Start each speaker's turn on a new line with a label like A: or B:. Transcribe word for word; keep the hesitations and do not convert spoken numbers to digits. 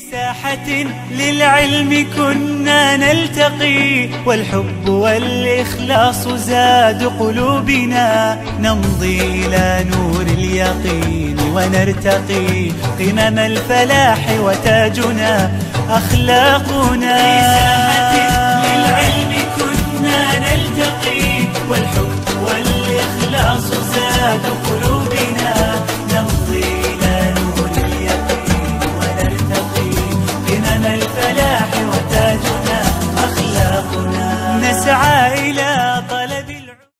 A: ساحة للعلم كنا نلتقي، والحب والإخلاص زاد قلوبنا، نمضي إلى نور اليقين ونرتقي قمم الفلاح، وتاجنا أخلاقنا.